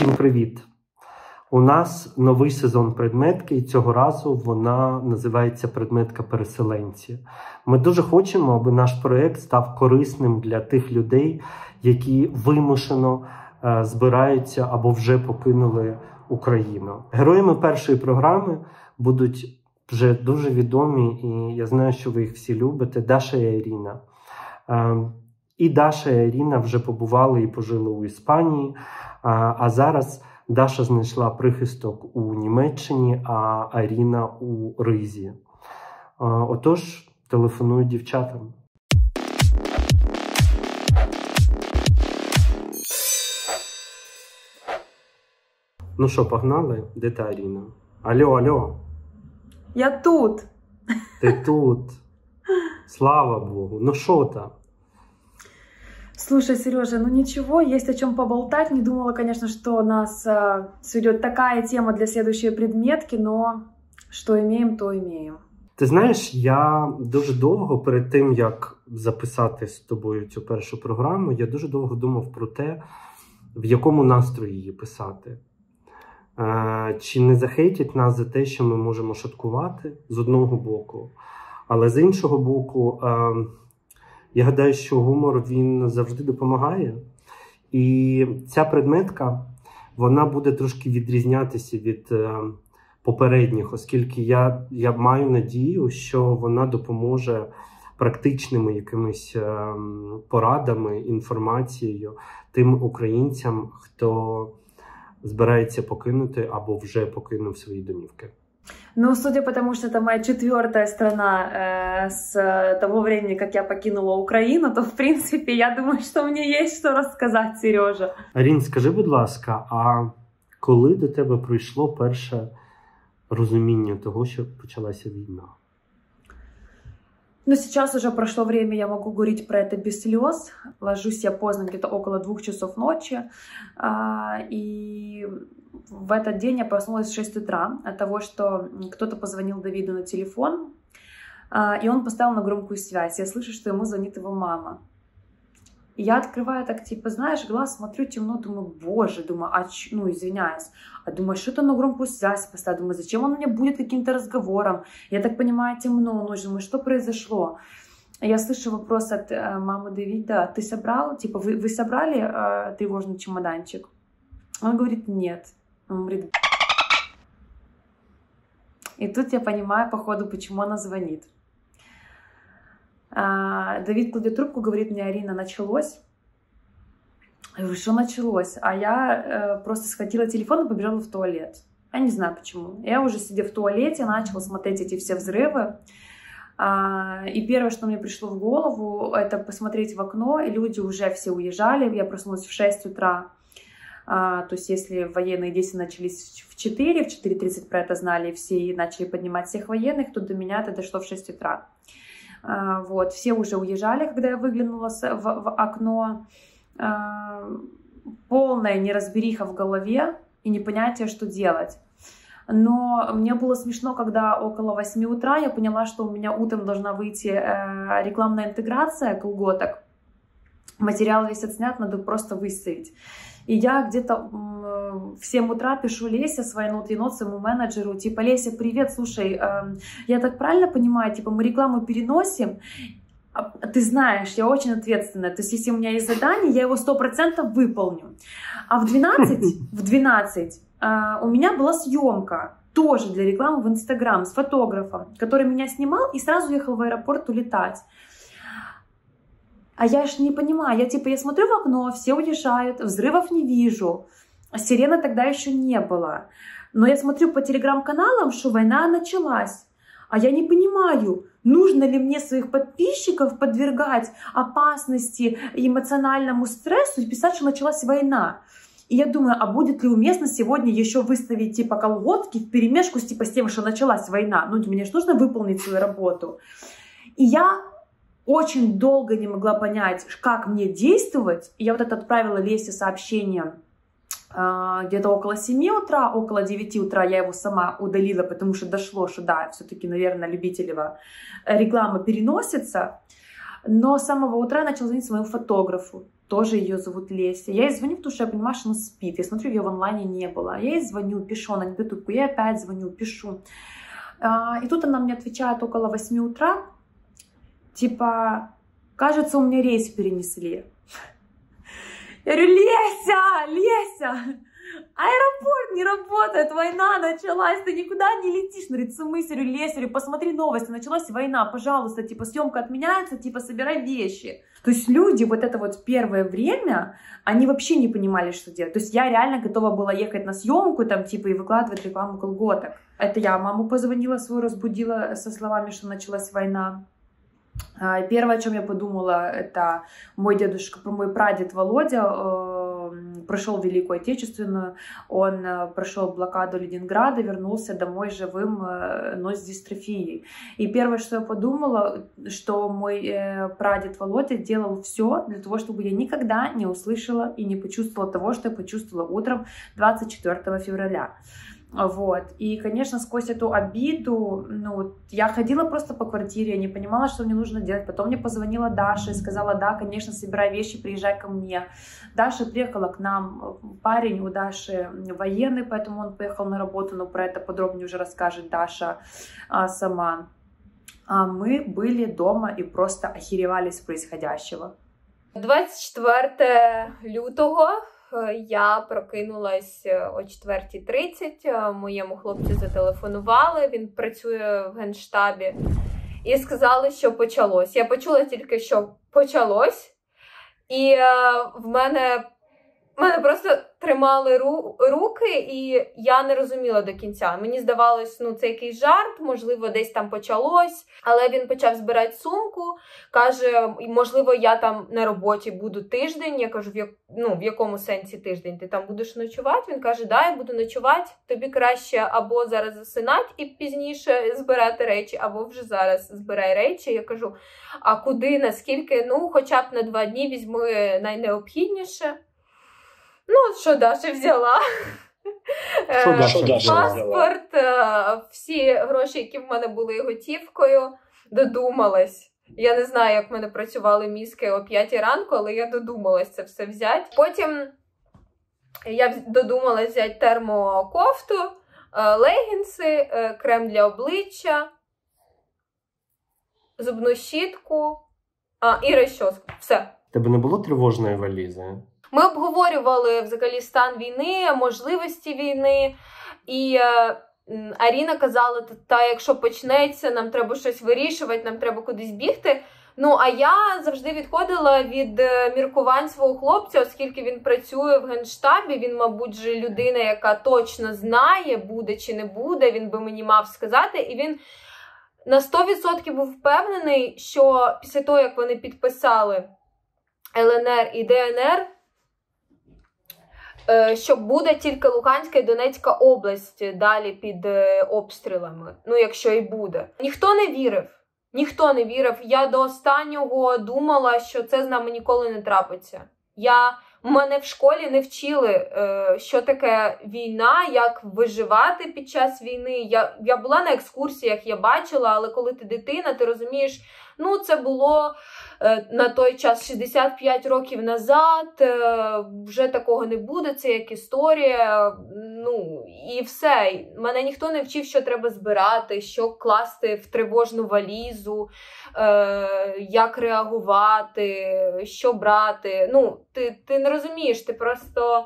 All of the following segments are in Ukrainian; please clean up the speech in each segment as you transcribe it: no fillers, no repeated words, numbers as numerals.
Всім привіт! У нас новий сезон предметки, і цього разу вона називається «Предметка переселенці». Ми дуже хочемо, аби наш проєкт став корисним для тих людей, які вимушено збираються або вже покинули Україну. Героями першої програми будуть вже дуже відомі, і я знаю, що ви їх всі любите, Даша і Ірина. І Даша і Ірина вже побували і пожили у Іспанії, а зараз Даша знайшла прихисток у Німеччині, а Ірина у Ризі. Отож, телефоную дівчатам. Ну що, погнали? Де та Ірина? Алло. Я тут. Ти тут. Слава Богу. Ну що там? Слушай, Сережа, ну ничего, есть о чем поболтать. Не думала, конечно, что нас сведет такая тема для следующей предметки, но что имеем, то имеем. Ти знаєш, я дуже довго, перед тим, як записати з тобою цю першу програму, я дуже довго думав про те, в якому настрої її писати. Чи не захейтять нас за те, що ми можемо шуткувати з одного боку, але з іншого боку, я гадаю, що гумор, він завжди допомагає. І ця предметка, вона буде трошки відрізнятися від попередніх, оскільки я маю надію, що вона допоможе практичними якимись порадами, інформацією тим українцям, хто збирається покинути або вже покинув свої домівки. Ну, судя по тому, что это моя 4-я страна с того времени, как я покинула Украину, то, в принципе, я думаю, что мне есть что рассказать, Сережа. Арін, скажи, будь ласка, а коли до тебе прийшло перше розуміння того, що почалася війна? Ну, сейчас уже прошло время, я могу говорить про это без слез. Ложусь я поздно, где-то около 2 часов ночи. И в этот день я проснулась в 6 утра от того, что кто-то позвонил Давиду на телефон, и он поставил на громкую связь. Я слышу, что ему звонит его мама. И я открываю так, типа, знаешь, глаз, смотрю темно, думаю, боже, думаю, ну, извиняюсь. А думаю, что это на громкую связь поставил? Думаю, зачем он у меня будет каким-то разговором? Я так понимаю, темно ночью, думаю, что произошло? Я слышу вопрос от мамы Давида, ты собрал, типа, вы собрали тревожный чемоданчик? Он говорит, нет. Он говорит, и тут я понимаю, походу, почему она звонит. Давид кладет трубку, говорит мне, Арина, началось? Я говорю, что началось? А я просто схватила телефон и побежала в туалет. Я не знаю почему. Я уже, сидя в туалете, начала смотреть эти все взрывы. И первое, что мне пришло в голову, это посмотреть в окно, и люди уже все уезжали. Я проснулась в 6 утра. То есть если военные действия начались в 4, в 4:30 про это знали все и начали поднимать всех военных, то до меня это дошло в 6 утра. Вот, все уже уезжали, когда я выглянула в окно. Полная неразбериха в голове и непонятие, что делать. Но мне было смешно, когда около 8 утра я поняла, что у меня утром должна выйти рекламная интеграция колготок. Материал весь отснят, надо просто выставить. И я где-то в 7 утра пишу Лесе, своей внутренней нот, своему менеджеру, типа, Леся, привет, слушай, я так правильно понимаю, типа, мы рекламу переносим, ты знаешь, я очень ответственная, то есть если у меня есть задание, я его 100% выполню. А в 12 у меня была съемка, тоже для рекламы в Инстаграм, с фотографом, который меня снимал и сразу ехал в аэропорт улетать. А я ж не понимаю, я смотрю в окно, все уезжают, взрывов не вижу, сирены тогда еще не было. Но я смотрю по телеграм-каналам, что война началась. А я не понимаю, нужно ли мне своих подписчиков подвергать опасности, эмоциональному стрессу и писать, что началась война. И я думаю, а будет ли уместно сегодня еще выставить типа колготки вперемешку с тем, что началась война? Ну, мне же нужно выполнить свою работу. И я очень долго не могла понять, как мне действовать. И я вот это отправила Лесе сообщение где-то около 7 утра, около 9 утра я его сама удалила, потому что дошло, что да, все-таки, наверное, Любителева реклама переносится. Но с самого утра я начала звонить своему фотографу. тоже ее зовут Леся. Я ей звоню, потому что я понимаю, что она спит. Я смотрю, ее в онлайне не было. Я ей звоню, пишу, она не берет трубку. Я опять звоню, пишу. И тут она мне отвечает около 8 утра. Типа, кажется, у меня рейс перенесли. Я говорю, Леся! Аэропорт не работает, война началась, ты никуда не летишь. Она говорит, в смысле, Леся, посмотри новости, началась война, пожалуйста, типа, съемка отменяется, типа, собирай вещи. То есть люди вот это вот первое время, они вообще не понимали, что делать. То есть я реально готова была ехать на съемку, там, типа, и выкладывать рекламу колготок. Это я маму позвонила свою, разбудила со словами, что началась война. Первое, о чем я подумала, это мой дедушка, мой прадед Володя прошел Великую Отечественную, он прошел блокаду Ленинграда, вернулся домой живым, но с дистрофией. И первое, что я подумала, что мой прадед Володя делал все для того, чтобы я никогда не услышала и не почувствовала того, что я почувствовала утром 24 февраля. Вот. И, конечно, сквозь эту обиду, ну, я ходила просто по квартире, я не понимала, что мне нужно делать. Потом мне позвонила Даша и сказала, да, конечно, собирай вещи, приезжай ко мне. Даша приехала к нам, парень у Даши военный, поэтому он поехал на работу, но про это подробнее уже расскажет Даша сама. А мы были дома и просто охеревали с происходящего. 24 лютого я прокинулась о 4:30, моєму хлопцю зателефонували, він працює в Генштабі, і сказали, що почалось. Я почула тільки, що почалось, і в мене просто тримали руки, і я не розуміла до кінця. Мені здавалось, ну, це якийсь жарт, можливо, десь там почалось. Але він почав збирати сумку, каже, можливо, я там на роботі буду тиждень. Я кажу, в якому сенсі тиждень? Ти там будеш ночувати? Він каже, да, я буду ночувати. Тобі краще або зараз засинати і пізніше збирати речі, або вже зараз збирай речі. Я кажу, а куди, наскільки? Ну, хоча б на 2 дні візьми найнеобхідніше. Ну, що Даша взяла? Паспорт, всі гроші, які в мене були готівкою, додумалась. Я не знаю, як в мене працювали мізки о 5 ранку, але я додумалась це все взяти. Потім я додумалась взяти термокофту, легінси, крем для обличчя, зубну щітку і розчоску. Все. Тебе не було тривожної валізи? Ми обговорювали взагалі стан війни, можливості війни, і Аріна казала, та якщо почнеться, нам треба щось вирішувати, нам треба кудись бігти. Ну, а я завжди відходила від міркувань свого хлопця, оскільки він працює в Генштабі, він, мабуть, же людина, яка точно знає, буде чи не буде, він би мені мав сказати, і він на 100% був впевнений, що після того, як вони підписали ЛНР і ДНР, що буде тільки Луганська і Донецька область далі під обстрілами. Ну, якщо і буде. Ніхто не вірив. Ніхто не вірив. Я до останнього думала, що це з нами ніколи не трапиться. Мене в школі не вчили, що таке війна, як виживати під час війни. Я була на екскурсіях, я бачила, але коли ти дитина, ти розумієш, ну, це було на той час 65 років назад, вже такого не буде, це як історія, ну, і все. Мене ніхто не вчив, що треба збирати, що класти в тривожну валізу, як реагувати, що брати. Ну, ти не розумієш, ти просто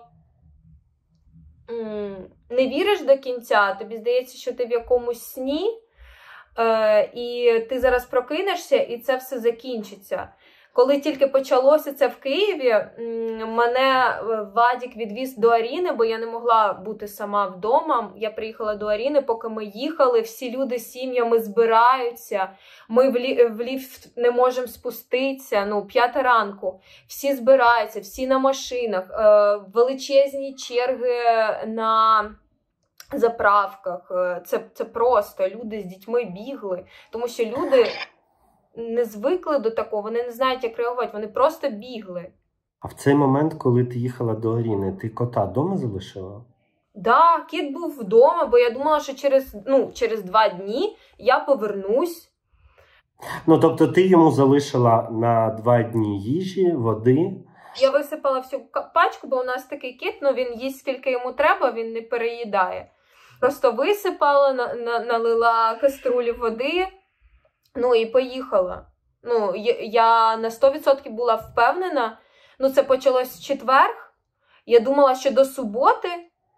не віриш до кінця, тобі здається, що ти в якомусь сні, і ти зараз прокинешся, і це все закінчиться. Коли тільки почалося це в Києві, мене Вадік відвіз до Аріни, бо я не могла бути сама вдома. Я приїхала до Аріни, поки ми їхали, всі люди з сім'ями збираються, ми в ліфт не можемо спуститися, 5 ранку. Всі збираються, всі на машинах, величезні черги на заправках. Це просто люди з дітьми бігли, тому що люди не звикли до такого, вони не знають, як реагувати, вони просто бігли. А в цей момент, коли ти їхала до Аріни, ти кота вдома залишила? Так, кіт був вдома, бо я думала, що через 2 дні я повернусь. Ну, тобто ти йому залишила на 2 дні їжі, води, Я висипала всю пачку, бо у нас такий кіт, ну він їсть скільки йому треба, він не переїдає. Просто висипала, налила каструлі води, ну і поїхала. Ну, я на 100% була впевнена, ну це почалось в четвер, я думала, що до суботи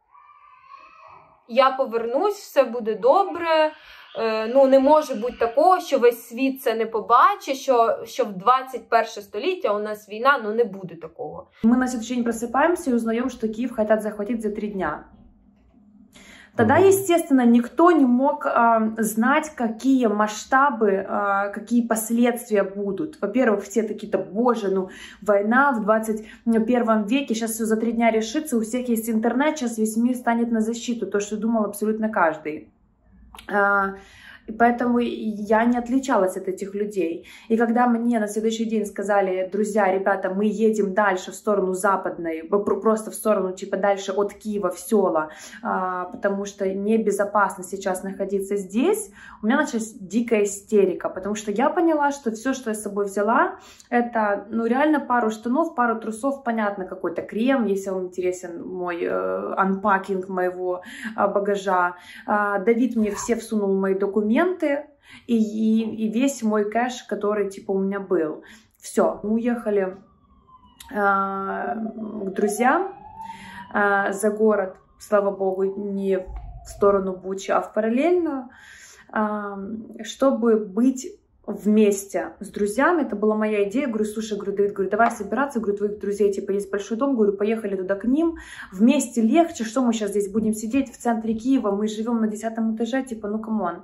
я повернусь, все буде добре. Ну, не може бути такого, що весь світ це не побачить, що в 21 століття у нас війна, ну не буде такого. Мы на следующий день просыпаемся и узнаем, что Киев хотят захватить за 3 дня. Тогда, естественно, никто не мог знать, какие масштабы, какие последствия будут. Во-первых, все такие-то, боже, ну война в 21 веке, сейчас все за 3 дня решится, у всех есть интернет, сейчас весь мир станет на защиту, то, что думал абсолютно каждый. И поэтому я не отличалась от этих людей. И когда мне на следующий день сказали: друзья, ребята, мы едем дальше в сторону западной, просто в сторону, типа, дальше от Киева в села, потому что небезопасно сейчас находиться здесь, у меня началась дикая истерика, потому что я поняла, что все, что я с собой взяла, это, ну, реально пару штанов, пару трусов, понятно, какой-то крем, если вам интересен мой анпакинг моего багажа. Давид мне все всунул мои документы, и весь мой кэш, который типа у меня был. Все, мы уехали к друзьям за город, слава богу, не в сторону Бучи, а в параллельную, чтобы быть вместе с друзьями. Это была моя идея. Говорю: слушай, говорю, Давид, говорю, давай собираться, говорю, твоих друзей, типа, есть большой дом, говорю, поехали туда к ним, вместе легче, что мы сейчас здесь будем сидеть в центре Киева, мы живем на 10-м этаже, типа, ну камон.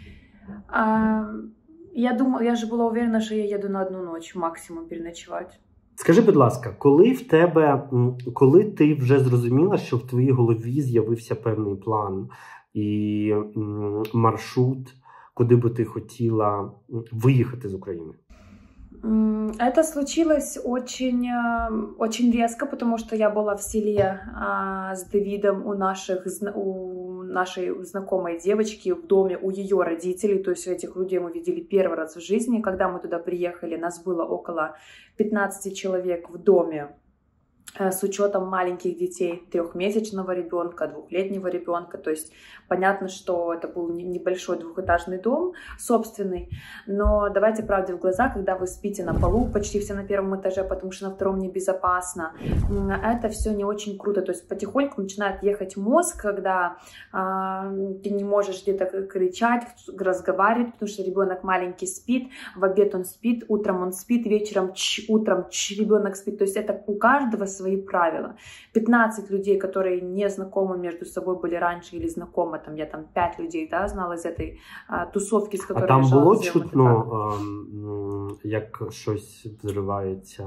Я думала, я же была уверена, що я їду на 1 ночь максимум переночувати. Скажи, будь ласка, коли ти вже зрозуміла, що в твоїй голові з'явився певний план і маршрут, куди би ти хотіла виїхати з України? Это случилось очень, очень резко, потому что я была в селе с Давидом у нашей знакомой девочки в доме у ее родителей. То есть этих людей мы видели первый раз в жизни. Когда мы туда приехали, нас было около 15 человек в доме, с учетом маленьких детей, 3-месячного ребенка, 2-летнего ребенка. То есть понятно, что это был небольшой 2-этажный дом собственный, но давайте правде в глаза, когда вы спите на полу, почти все на 1-м этаже, потому что на 2-м небезопасно, это все не очень круто. То есть потихоньку начинает ехать мозг, когда ты не можешь где-то кричать, разговаривать, потому что ребенок маленький спит, в обед он спит, утром он спит, вечером утром ребенок спит. То есть это у каждого свои правила. 15 людей, которые не знакомы между собой были раньше или знакомы, там, я там 5 людей, да, знала из этой тусовки, с которой я жила. А там було чутно, як щось взривається?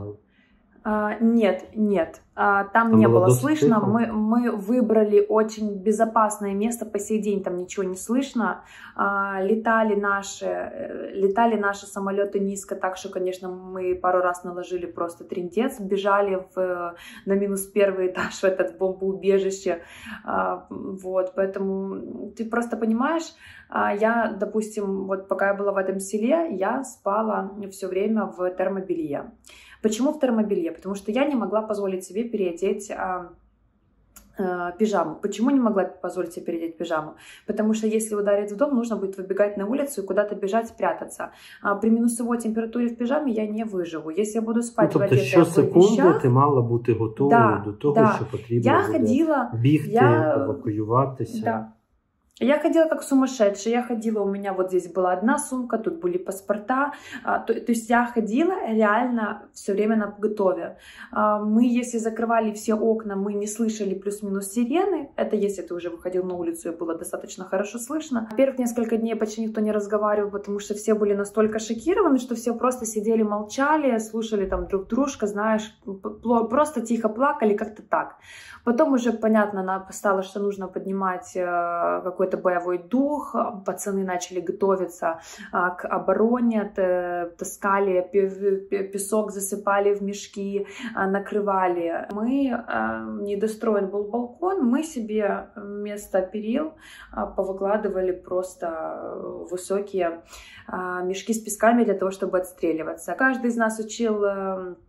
Нет, там не было слышно. Мы выбрали очень безопасное место, по сей день там ничего не слышно. Летали наши самолеты низко, так что, конечно, мы пару раз наложили просто трындец, бежали на -1 этаж в этот бомбоубежище. Вот, поэтому ты просто понимаешь, я, допустим, вот пока я была в этом селе, я спала все время в термобелье. Почему в термобелье? Потому что я не могла позволить себе переодеть пижаму. Почему не могла позволить себе переодеть пижаму? Потому что если ударит в дом, нужно будет выбегать на улицу и куда-то бежать, спрятаться. При минусовой температуре в пижаме я не выживу. Если я буду спать в одетая щосекунди ти мала бути готовою до того, що потрібно бігти, евакуюватися. Да. Я ходила как сумасшедшая, у меня вот здесь была одна сумка, тут были паспорта, то есть я ходила реально все время на поготове. Мы, если закрывали все окна, мы не слышали плюс-минус сирены, это если ты уже выходил на улицу и было достаточно хорошо слышно. Первых несколько дней почти никто не разговаривал, потому что все были настолько шокированы, что все просто сидели, молчали, слушали там друг дружка, знаешь, просто тихо плакали, как-то так. Потом уже понятно стало, что нужно поднимать какой-то боевой дух, пацаны начали готовиться к обороне, таскали песок, засыпали в мешки, накрывали. Недостроен был балкон, мы себе вместо перил повыкладывали просто высокие мешки с песками для того, чтобы отстреливаться. Каждый из нас учил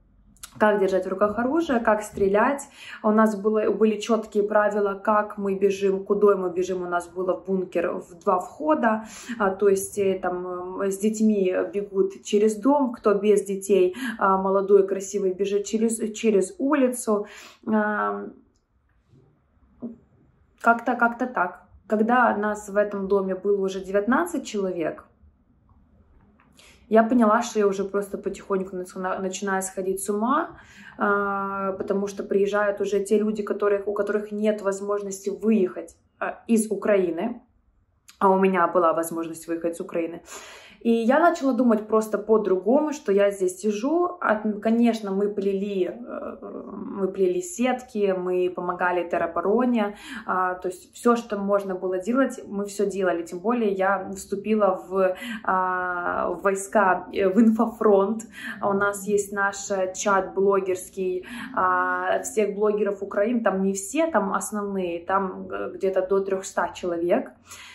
как держать в руках оружие, как стрелять. У нас были четкие правила, как мы бежим, куда мы бежим. У нас было в бункер в 2 входа, то есть там с детьми бегут через дом, кто без детей, молодой, красивый, бежит через улицу. Как-то так. Когда нас в этом доме было уже 19 человек, я поняла, что я уже просто потихоньку начинаю сходить с ума, потому что приезжают уже те люди, у которых нет возможности выехать из Украины, а у меня была возможность выехать из Украины. И я начала думать просто по-другому, что я здесь сижу. Конечно, мы плели сетки, мы помогали теробороне, то есть все, что можно было делать, мы все делали. Тем более я вступила в войска, в инфофронт. У нас есть наш чат блогерский всех блогеров Украины, там не все, там основные, там где-то до 300 человек.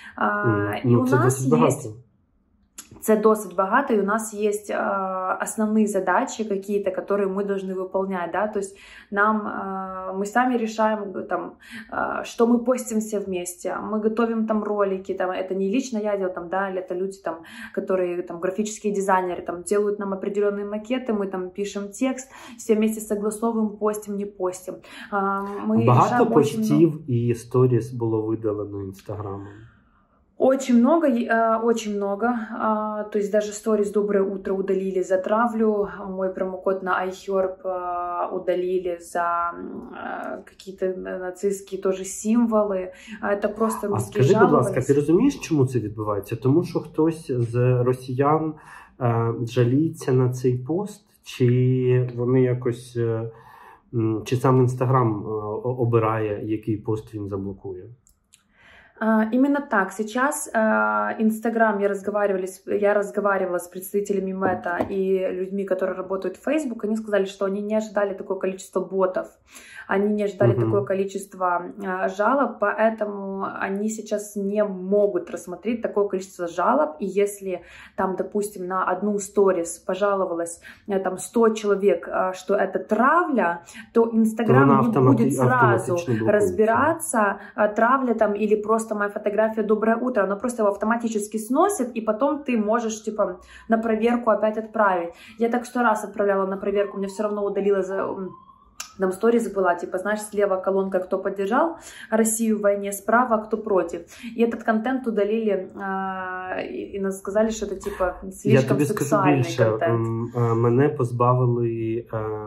И у нас есть... Це досить багато, и у нас есть основные задачи какие-то, которые мы должны выполнять, да, то есть мы сами решаем, там, что мы постим все вместе, мы готовим там ролики, там, это не лично я делаю, там, да, или это люди, там, которые, там, графические дизайнеры, там, делают нам определенные макеты, мы там пишем текст, все вместе согласовываем, постим, не постим. Багато постів і сторіс було видалено Інстаграмом? Очень много, очень много. То есть даже сторис «Доброе утро» удалили за травлю, мой промокод на iHerb удалили за какие-то нацистские тоже символи. Это просто русські жалувались. Скажи, будь ласка, ти розумієш, чому це відбувається? Тому що хтось з росіян жаліється на цей пост, чи вони якось, чи сам Інстаграм обирає, який пост він заблокує? Именно так. Сейчас Инстаграм, я разговаривала с представителями Мета и людьми, которые работают в Facebook, они сказали, что они не ожидали такое количество ботов, они не ожидали такое количество жалоб, поэтому они сейчас не могут рассмотреть такое количество жалоб, и если там, допустим, на одну сторис пожаловалось там 100 человек, что это травля, то Инстаграм не будет сразу разбираться, травля там или просто моя фотография «Доброе утро», она просто его автоматически сносит, и потом ты можешь, типа, на проверку опять отправить. Я так 100 раз отправляла на проверку, мне все равно удалило там сторис была, типа, знаешь, слева колонка «Кто поддержал Россию в войне», справа «Кто против». И этот контент удалили, и нас сказали, что это, типа, слишком сексуальный контент. Мене позбавили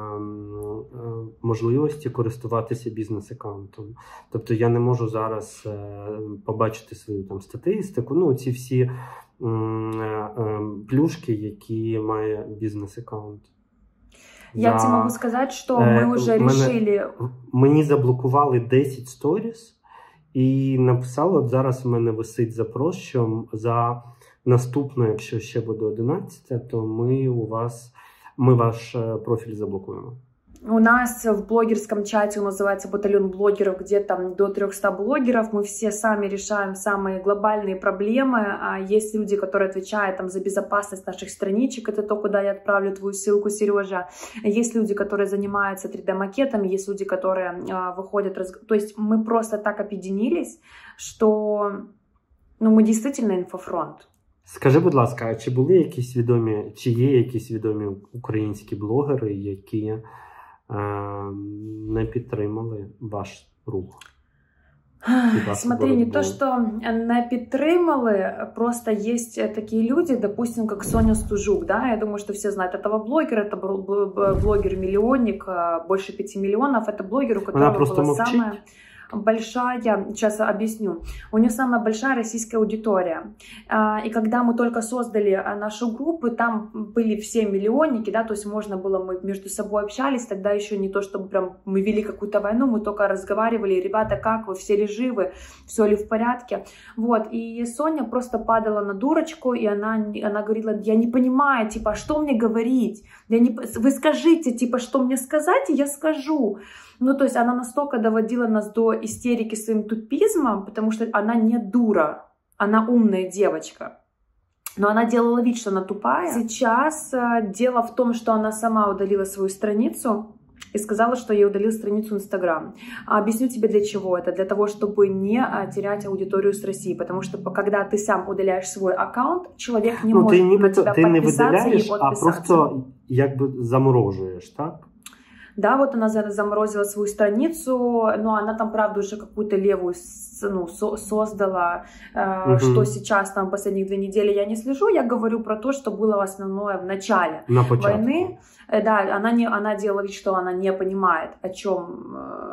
можливості користуватися бізнес-аккаунтом. Тобто я не можу зараз побачити свою там статистику, ну, ці всі плюшки, які має бізнес-аккаунт. Я тебе могу сказать, что мы уже решили... Мені заблокували 10 сторіс і написали, от зараз в мене висить запрос, що за наступну, якщо ще буде 11, то ми ваш профіль заблокуємо. У нас в блогерском чате, он называется «Батальон блогеров», где там до 300 блогеров. Мы все сами решаем самые глобальные проблемы. Есть люди, которые отвечают там за безопасность наших страничек. Это то, куда я отправлю твою ссылку, Сережа. Есть люди, которые занимаются 3D-макетами. Есть люди, которые выходят... То есть мы просто так объединились, что мы действительно инфофронт. Скажи, будь ласка, а чи були якісь відомі, чи є якісь відомі українські блогери, які не підтримали ваш рух? Смотри, не то, что не підтримали, просто есть такие люди, допустим, как Соня Стужук, да, я думаю, что все знают этого блогера, это блогер-миллионник, больше 5 миллионов, это блогер, у которого была самая... большая, сейчас объясню, у нее самая большая российская аудитория. И когда мы только создали нашу группу, там были все миллионники, да, то есть можно было, мы между собой общались, тогда еще не то, чтобы прям мы вели какую-то войну, мы только разговаривали, ребята, как вы, все ли живы, все ли в порядке. Вот, и Соня просто падала на дурочку, и она говорила, я не понимаю, типа, что мне говорить? Вы скажите, типа, что мне сказать, и я скажу. Ну, то есть она настолько доводила нас до истерики своим тупизмом, потому что она не дура, она умная девочка. Но она делала вид, что она тупая. Сейчас дело в том, что она сама удалила свою страницу и сказала, что я удалил страницу Инстаграм. Объясню тебе, для чего это. Для того, чтобы не терять аудиторию с России. Потому что, когда ты сам удаляешь свой аккаунт, человек не может на тебя ты не подписаться и видаляєш, отписаться. А просто заморожуєш, так? Да, вот она заморозила свою страницу, но она там, правда, уже какую-то левую создала. Что сейчас, там, последних 2 недели я не слежу. Я говорю про то, что было основное в начале войны. Да, она делала вид, что она не понимает, о чем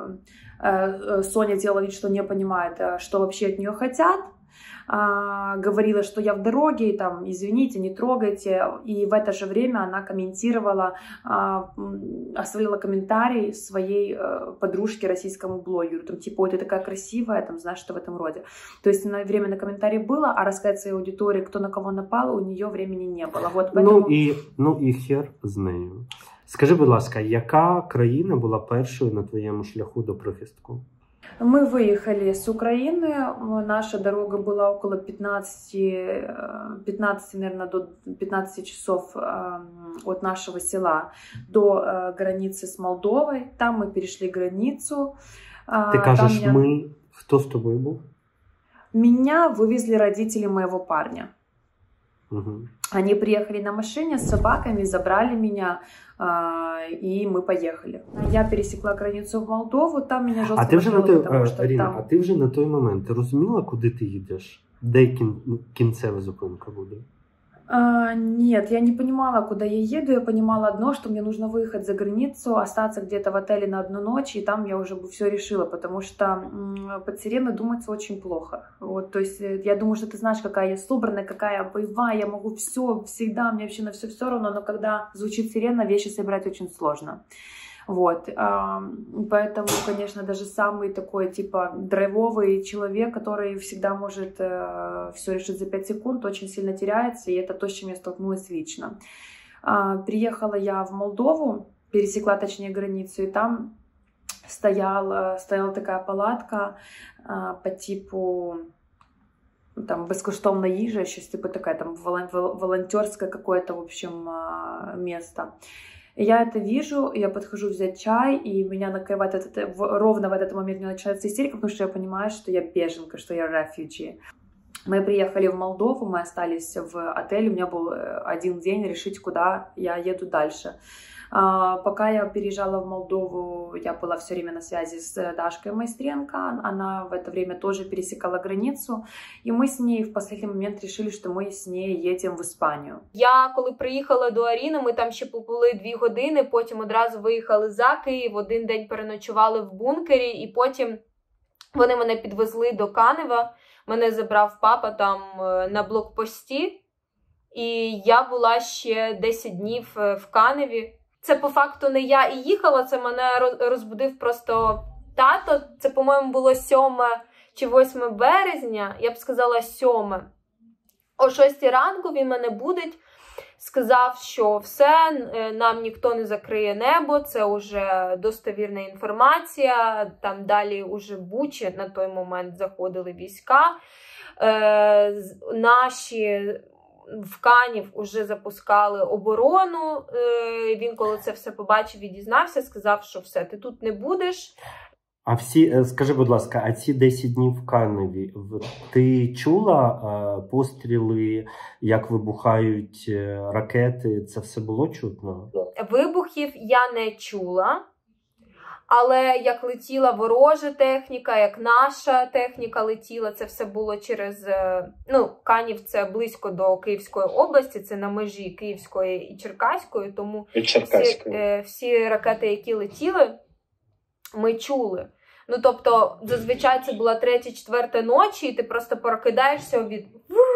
Соня делала вид, что не понимает, что вообще от нее хотят. Говорила, что я в дороге, и там, извините, не трогайте. И в это же время она комментировала, оставила комментарий своей подружке, российскому блогеру. Там, типа, ой, ты такая красивая, там, знаешь, что в этом роде. То есть время на комментарий было, а рассказать своей аудитории, кто на кого напал, у нее времени не было. Вот, поэтому... Ну і хер з нею. Скажи, будь ласка, яка країна була першою на твоєму шляху до прихистку? Мы выехали с Украины, наша дорога была около 15, наверное, до 15 часов от нашего села до границы с Молдовой. Там мы перешли границу. Ты кажешь, кто с тобой был? Меня вывезли родители моего парня. Угу. Они приехали на машине с собаками, забрали меня, и мы поехали. Я пересекла границу в Молдову, там меня жестко Аріна, а ти вже на той момент розуміла, куди ти їдеш? Де кінцева зупинка буде? Нет, я не понимала, куда я еду. Я понимала одно, что мне нужно выехать за границу, остаться где-то в отеле на 1 ночь, и там я уже бы все решила, потому что под сиреной думается очень плохо. Вот, то есть я думаю, что ты знаешь, какая я собранная, какая я боевая, я могу все, всегда, мне вообще на все равно, но когда звучит сирена, вещи собирать очень сложно. Вот, поэтому, конечно, даже самый такой, типа, драйвовый человек, который всегда может все решить за 5 секунд, очень сильно теряется, и это то, с чем я столкнулась лично. Приехала я в Молдову, пересекла, точнее, границу, и там стояла такая палатка по типу, там, безкоштовная їжа, щось типа такая, там, волонтерское какое-то, в общем, место. Я это вижу, я подхожу взять чай, и меня накрывает ровно в этот момент мне начинается истерика, потому что я понимаю, что я беженка, что я refugee. Мы приехали в Молдову, мы остались в отеле, у меня был 1 день решить, куда я еду дальше. Пока я переезжала в Молдову, я была все время на связи с Дашкой Майстренко, она в это время тоже пересекала границу, и мы с ней в последний момент решили, что мы с ней едем в Іспанію. Я, коли приїхала до Аріни, ми там ще побули 2 години, потім одразу виїхали за Київ, 1 день переночували в бункері, і потім вони мене підвезли до Канева, мене забрав папа там на блокпості, і я була ще 10 днів в Каневі. Це, по факту, не я і їхала, це мене розбудив просто тато. Це, по-моєму, було 7 чи 8 березня, я б сказала 7. О 6 ранку він мене будить, сказав, що все, нам ніхто не закриє небо, це вже достовірна інформація, там далі уже в Бучі на той момент заходили війська. Наші в Канів уже запускали оборону, він коли це все побачив і дізнався, сказав, що все, ти тут не будеш. А скажи, будь ласка, а ці 10 днів в Каневі, ти чула постріли, як вибухають ракети, це все було чутно? Вибухів я не чула. Але як летіла ворожа техніка, як наша техніка летіла, це все було через... Канів – це близько до Київської області, це на межі Київської і Черкаської, тому всі ракети, які летіли, ми чули. Тобто, зазвичай це була 3-4 ночі, і ти просто прокидаєшся від...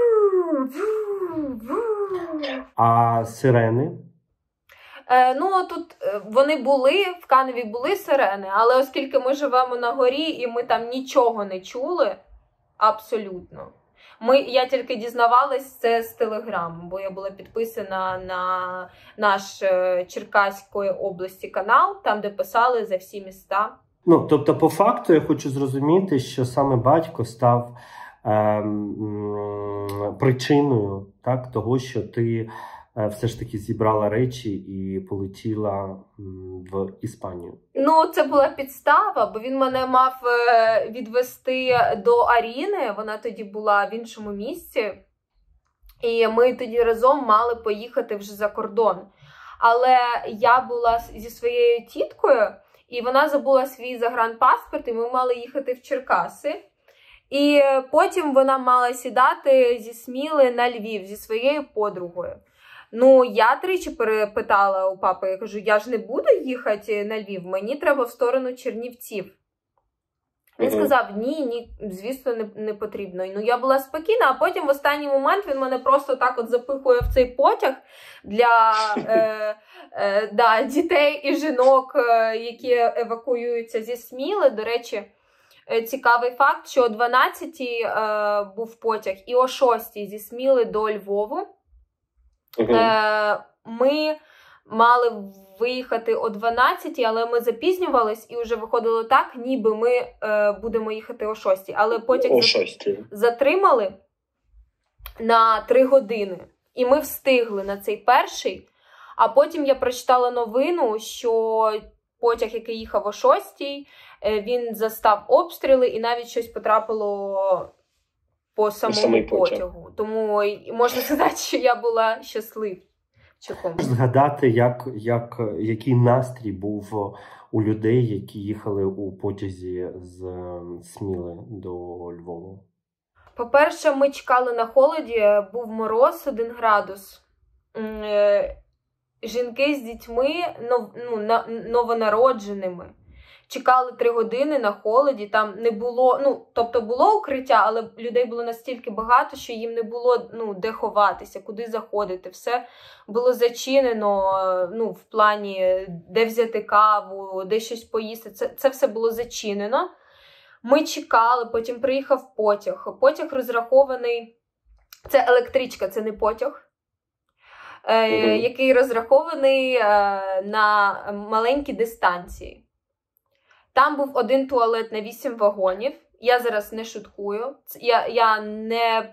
А сирени? Тут вони були, в Каневі були сирени, але оскільки ми живемо на горі і ми там нічого не чули, абсолютно. Я тільки дізнавалась це з телеграму, бо я була підписана на наш Черкаської області канал, там де писали за всі міста. Тобто, по факту, я хочу зрозуміти, що саме батько став причиною, так, того, що ти все ж таки зібрала речі і полетіла в Іспанію? Ну, це була підстава, бо він мене мав відвести до Аріни, вона тоді була в іншому місці, і ми тоді разом мали поїхати вже за кордон. Але я була зі своєю тіткою, і вона забула свій загранпаспорт, і ми мали їхати в Черкаси. І потім вона мала сідати зі Сміли на Львів зі своєю подругою. Ну, я тричі перепитала у папи, я кажу, я ж не буду їхати на Львів, мені треба в сторону Чернівців. Він сказав, ні, звісно, не потрібно. Ну, я була спокійна, а потім в останній момент він мене просто так от запихує в цей потяг для дітей і жінок, які евакуюються зі Сміли. До речі, цікавий факт, що о 12-й був потяг і о 6-й зі Сміли до Львову. Ми мали виїхати о 12-й, але ми запізнювались і вже виходило так, ніби ми будемо їхати о 6-й. Але потяг затримали на 3 години. І ми встигли на цей перший. А потім я прочитала новину, що потяг, який їхав о 6-й, він застав обстріли і навіть щось потрапило по самому потягу. Тому можна сказати, що я була щасливчиком. Згадати, який настрій був у людей, які їхали у потязі з Сміли до Львова? По-перше, ми чекали на холоді, був мороз 1 градус. Жінки з дітьми, новонародженими, чекали 3 години на холоді, там не було, тобто було укриття, але людей було настільки багато, що їм не було, де ховатися, куди заходити. Все було зачинено, в плані, де взяти каву, де щось поїсти. Це все було зачинено. Ми чекали, потім приїхав потяг. Потяг розрахований, це електричка, це не потяг. Який розрахований на маленькі дистанції. Там був 1 туалет на 8 вагонів. Я зараз не шуткую. Я не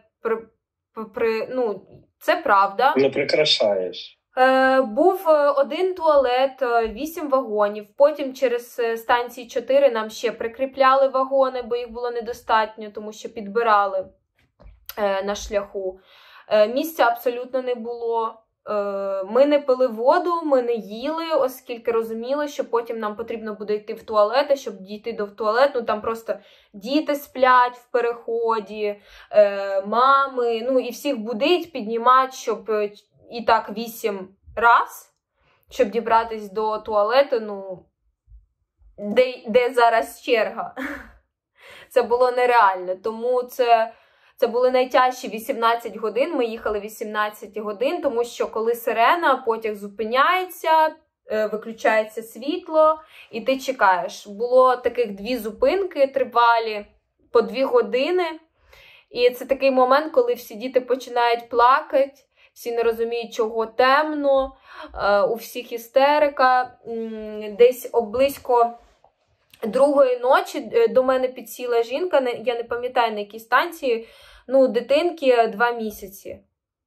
це правда. Не прикрашаєш. Був 1 туалет, 8 вагонів. Потім через станції 4 нам ще прикріпляли вагони, бо їх було недостатньо, тому що підбирали на шляху. Місця абсолютно не було. Ми не пили воду, ми не їли, оскільки розуміли, що потім нам потрібно буде йти в туалети, щоб дійти до туалету. Там просто діти сплять в переході, мами, і всіх будить, піднімати, щоб і так 8 раз, щоб дібратись до туалету, де зараз черга. Це було нереально, тому це були найтяжчі 18 годин, ми їхали 18 годин, тому що коли сирена, потяг зупиняється, виключається світло, і ти чекаєш. Було таких 2 зупинки тривалі, по 2 години, і це такий момент, коли всі діти починають плакати, всі не розуміють, чого темно, у всіх істерика, десь близько 2-ї ночі до мене підсіла жінка, я не пам'ятаю на якій станції, дитинки 2 місяці.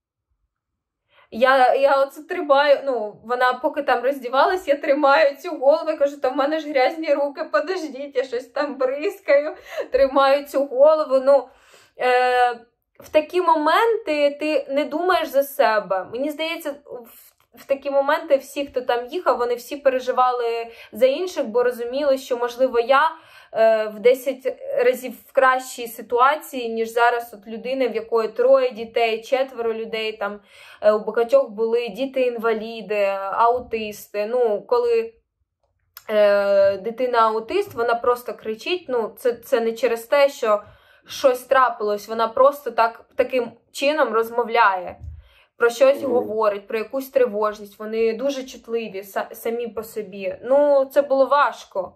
Я оце тримаю, вона поки там роздівалась, я тримаю цю голову, кажу, та в мене ж грязні руки, подождіть, я щось там бризкаю, тримаю цю голову, в такі моменти ти не думаєш за себе. Мені здається, в такі моменти всі, хто там їхав, вони всі переживали за інших, бо розуміли, що, можливо, я в 10 разів в кращій ситуації, ніж зараз от людина, в якої 3 дітей, 4 людей, там у багатьох були діти-інваліди, аутисти. Коли дитина аутист, вона просто кричить, це не через те, що щось трапилось, вона просто таким чином розмовляє, про щось говорить, про якусь тривожність, вони дуже чутливі самі по собі. Це було важко.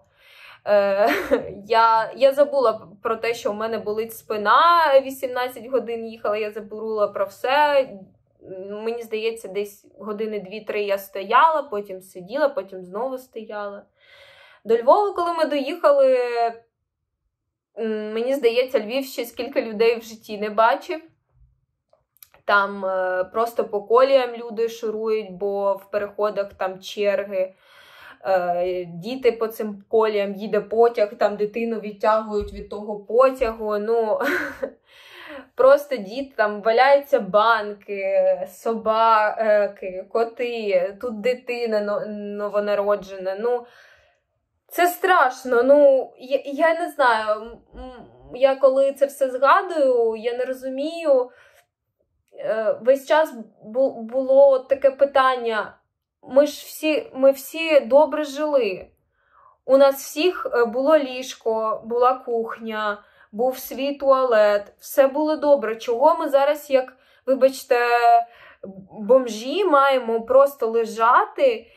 Я забула про те, що в мене болить спина, 18 годин їхала, я забула про все. Мені здається, десь години 2-3 я стояла, потім сиділа, потім знову стояла. До Львова, коли ми доїхали, мені здається, Львів ще скільки людей в житті не бачив. Там просто по коліям люди шурують, бо в переходах там черги. Діти по цим коліям, їде потяг, там дитину відтягують від того потягу. Ну, просто діти, там валяються банки, собаки, коти, тут дитина новонароджена. Ну, це страшно. Ну, я не знаю, я коли це все згадую, я не розумію. Весь час було таке питання, ми всі добре жили. У нас всіх було ліжко, була кухня, був свій туалет, все було добре. Чого ми зараз, як, вибачте, бомжі, маємо просто лежати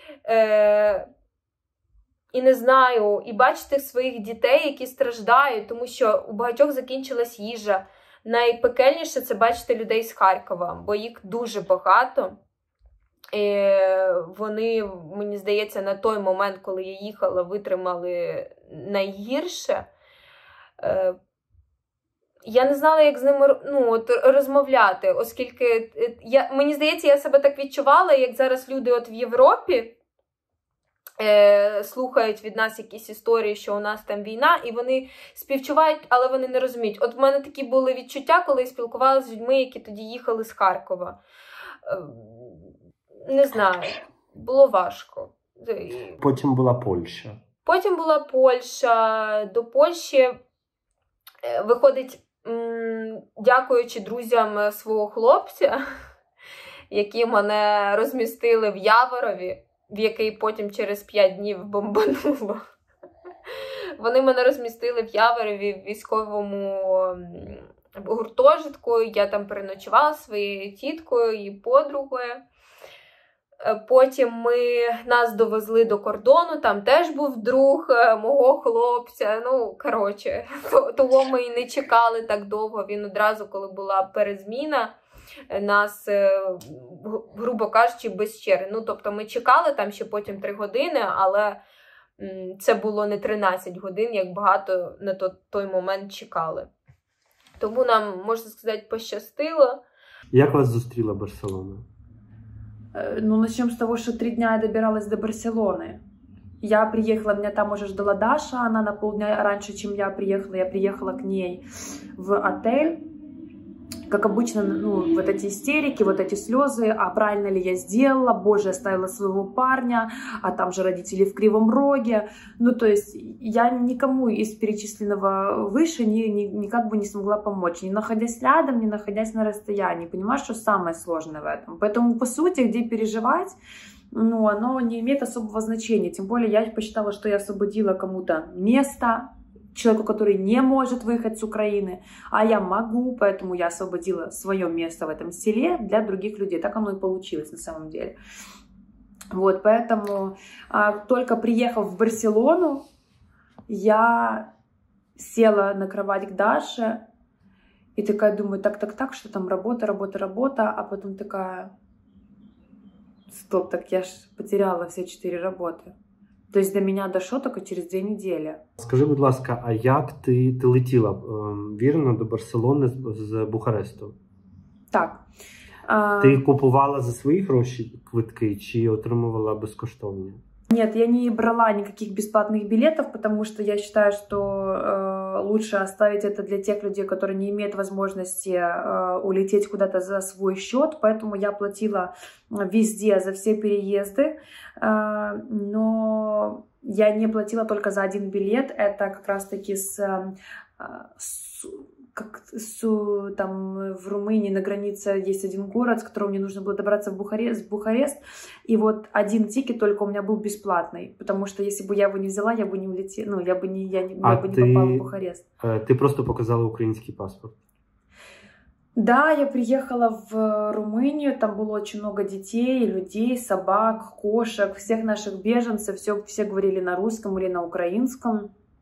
і не знаю, і бачити своїх дітей, які страждають, тому що у багатьох закінчилась їжа. Найпекельніше це бачити людей з Харкова, бо їх дуже багато. І вони, мені здається, на той момент, коли я їхала, витримали найгірше. Я не знала, як з ними розмовляти, оскільки, мені здається, я себе так відчувала, як зараз люди в Європі слухають від нас якісь історії, що у нас там війна, і вони співчувають, але вони не розуміють. От в мене такі були відчуття, коли я спілкувалася з людьми, які тоді їхали з Харкова. Не знаю, було важко. Потім була Польща. Потім була Польща. До Польщі, виходить, дякуючи друзям свого хлопця, які мене розмістили в Яворові, в який потім через 5 днів бомбануло. Вони мене розмістили в Яворові в військовому гуртожитку. Я там переночувала зі своєю тіткою і подругою. Потім нас довезли до кордону, там теж був друг мого хлопця. Ну, коротше, того ми і не чекали так довго. Він одразу, коли була перезміна, нас, грубо кажучи, без черги. Ну, тобто ми чекали там ще потім 3 години, але це було не 13 годин, як багато на той момент чекали. Тому нам, можна сказати, пощастило. Як вас зустріла Барселона? Ну, начнем с того, что 3 дня я добиралась до Барселоны. Я приехала, меня там уже ждала Даша, она на полдня раньше, чем я приехала к ней в отель. Как обычно, ну, вот эти истерики, вот эти слезы, а правильно ли я сделала, боже, оставила своего парня, а там же родители в Кривом Роге. Ну, то есть я никому из перечисленного выше никак бы не смогла помочь, не находясь рядом, не находясь на расстоянии. Понимаешь, что самое сложное в этом? Поэтому, по сути, где переживать, ну, оно не имеет особого значения. Тем более я посчитала, что я освободила кому-то место, человеку, который не может выехать с Украины, а я могу, поэтому я освободила свое место в этом селе для других людей. Так оно и получилось на самом деле. Вот, поэтому только приехав в Барселону, я села на кровать к Даше и такая думаю, так, что там работа, а потом такая, стоп, так я ж потеряла все 4 работы. То есть до меня дошло только через 2 недели. Скажи, будь ласка, а як ти летіла, вірно, до Барселони з Бухаресту? Так. Ти купувала за свої гроші квитки чи отримувала безкоштовні? Нет, я не брала никаких бесплатных билетов, потому что я считаю, что лучше оставить это для тех людей, которые не имеют возможности улететь куда-то за свой счет. Поэтому я платила везде за все переезды, но я не платила только за 1 билет. Это как раз-таки там в Румынии на границе есть 1 город, с которого мне нужно было добраться в Бухарест. И вот 1 тикет только у меня был бесплатный, потому что если бы я его не взяла, я бы не улетела, ну, я бы не попала в Бухарест. Ты просто показала украинский паспорт? Да, я приехала в Румынию, там было очень много детей, людей, собак, кошек, всех наших беженцев, все говорили на русском или на украинском.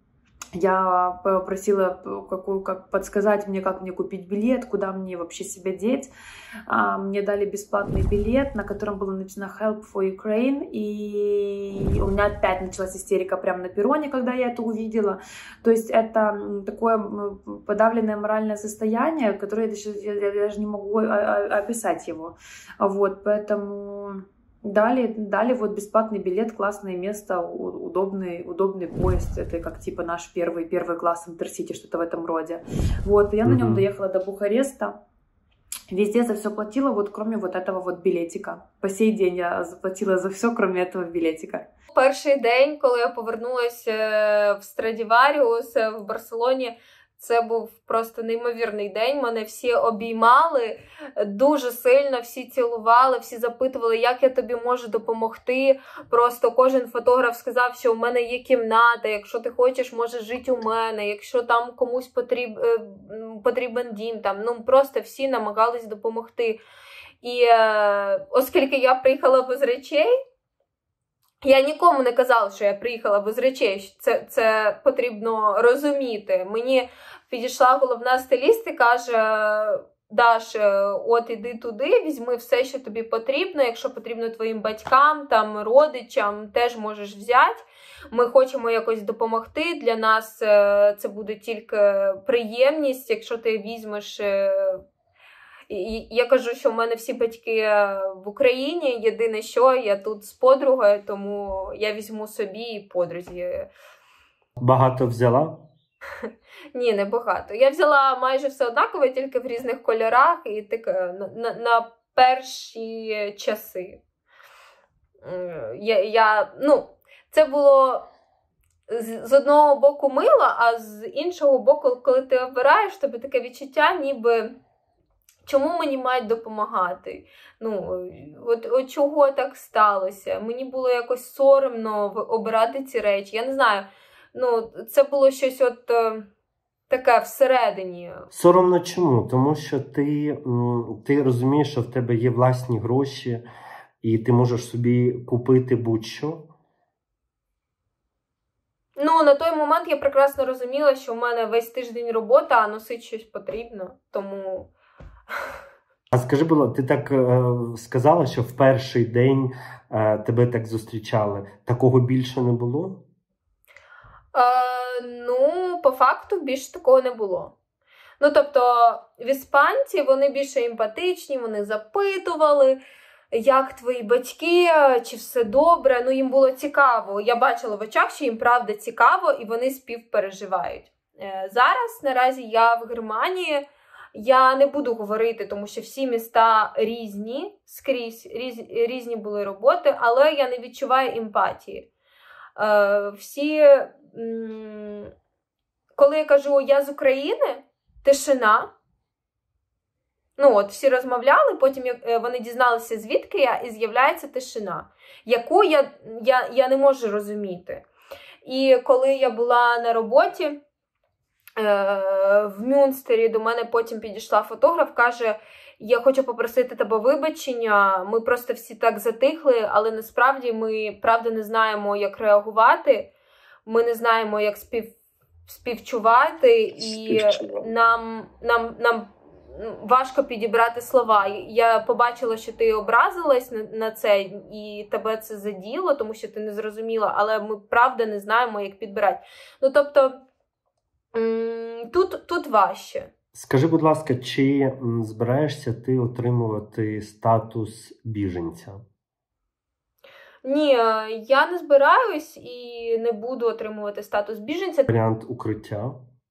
Я попросила как подсказать мне, как мне купить билет, куда мне вообще себя деть. Мне дали бесплатный билет, на котором было написано «Help for Ukraine». И у меня опять началась истерика прямо на перроне, когда я это увидела. То есть это такое подавленное моральное состояние, которое я даже не могу описать его. Вот, поэтому... Дали вот бесплатный билет, классное место, удобный поезд. Это как типа наш первый класс Интерсити, что-то в этом роде. Вот, я на нем доехала до Бухареста. Везде за все платила, вот кроме вот этого вот билетика. По сей день я заплатила за все, кроме этого билетика. Перший день, коли я повернулася в Страдіваріус в Барселоні, це був просто неймовірний день. Мене всі обіймали дуже сильно, всі цілували, всі запитували, як я тобі можу допомогти. Просто кожен фотограф сказав, що у мене є кімната, якщо ти хочеш, можеш жити у мене, якщо там комусь потрібен дім. Там, ну, просто всі намагались допомогти. І оскільки я приїхала без речей, я нікому не казала, що я приїхала без речей. Це потрібно розуміти. Мені підійшла головна стиліст і каже: Даш, от іди туди, візьми все, що тобі потрібно. Якщо потрібно твоїм батькам, там, родичам, теж можеш взяти. Ми хочемо якось допомогти. Для нас це буде тільки приємність, якщо ти візьмеш... Я кажу, що в мене всі батьки в Україні, єдине що, я тут з подругою, тому я візьму собі і подрузі. Багато взяла? Ні, не багато. Я взяла майже все однакове, тільки в різних кольорах і таке на перші часи. Це було з одного боку мило, а з іншого боку, коли ти обираєш, тобі таке відчуття, ніби... Чому мені мають допомагати? От чого так сталося? Мені було якось соромно обирати ці речі. Я не знаю, це було щось таке всередині. Соромно чому? Тому що ти розумієш, що в тебе є власні гроші, і ти можеш собі купити будь-що? На той момент я прекрасно розуміла, що в мене весь тиждень робота, а носити щось потрібно, тому... А скажи, ти так сказала, що в перший день тебе так зустрічали. Такого більше не було? По факту більше такого не було. Тобто, в іспанці вони більше емпатичні, вони запитували, як твої батьки, чи все добре. Їм було цікаво. Я бачила в очах, що їм правда цікаво, і вони співпереживають. Зараз, наразі, я в Германії. Я не буду говорити, тому що всі міста різні, скрізь різні були роботи, але я не відчуваю емпатії. Коли я кажу «я з України», тишина. Всі розмовляли, потім вони дізналися, звідки я, і з'являється тишина, яку я не можу розуміти. І коли я була на роботі, в Мюнстері до мене потім підійшла фотограф, каже: я хочу попросити тебе вибачення, ми просто всі так затихли, але насправді ми, правда, не знаємо, як реагувати, ми не знаємо, як співчувати, і нам важко підібрати слова. Я побачила, що ти образилась на це, і тебе це заділо, тому що ти не зрозуміла, але ми, правда, не знаємо, як підбирати. Тобто, тут важче. Скажи, будь ласка, чи збираєшся ти отримувати статус біженця? Ні, я не збираюсь і не буду отримувати статус біженця. Варіант укриття?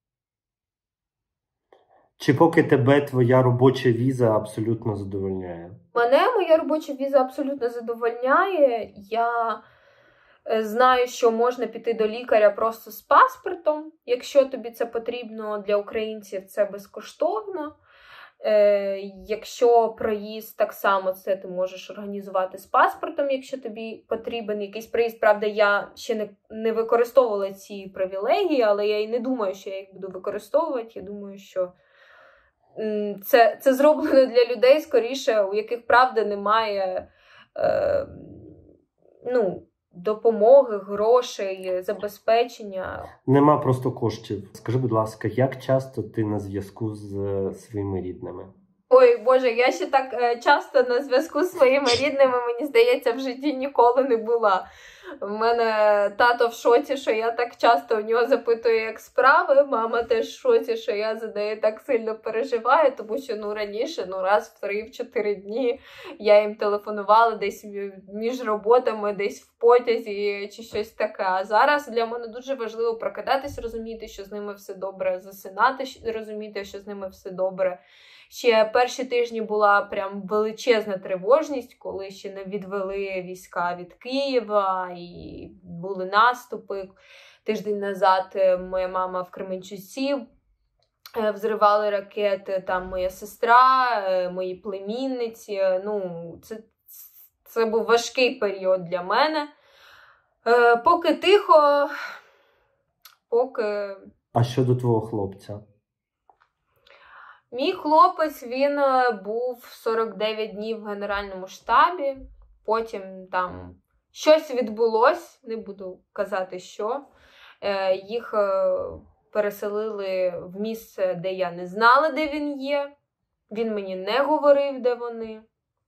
Чи поки тебе твоя робоча віза абсолютно задовольняє? Мене моя робоча віза абсолютно задовольняє. Я знаю, що можна піти до лікаря просто з паспортом. Якщо тобі це потрібно, для українців це безкоштовно. Якщо проїзд, так само це ти можеш організувати з паспортом, якщо тобі потрібен якийсь проїзд. Правда, я ще не використовувала ці привілегії, але я і не думаю, що я їх буду використовувати. Я думаю, що це зроблено для людей, скоріше, у яких, правда, немає допомоги, грошей, забезпечення. Нема просто коштів. Скажи, будь ласка, як часто ти на зв'язку з своїми рідними? Ой, Боже, я ще так часто на зв'язку з своїми рідними, мені здається, в житті ніколи не була. У мене тато в шоці, що я так часто у нього запитую, як справи. Мама теж в шоці, що я за неї так сильно переживаю, тому що раніше, раз в 3-4 дні я їм телефонувала десь між роботами, десь в потязі чи щось таке. А зараз для мене дуже важливо прокидатись, розуміти, що з ними все добре, засинати, розуміти, що з ними все добре. Ще перші тижні була прям величезна тривожність, коли ще не відвели війська від Києва і були наступи. Тиждень назад моя мама в Кременчуці, взривали ракети, там моя сестра, мої племінниці. Це був важкий період для мене. Поки тихо, поки... А щодо твого хлопця? Мій хлопець, він був 49 днів в Генеральному штабі, потім там щось відбулось, не буду казати що. Їх переселили в місце, де я не знала, де він є. Він мені не говорив, де вони.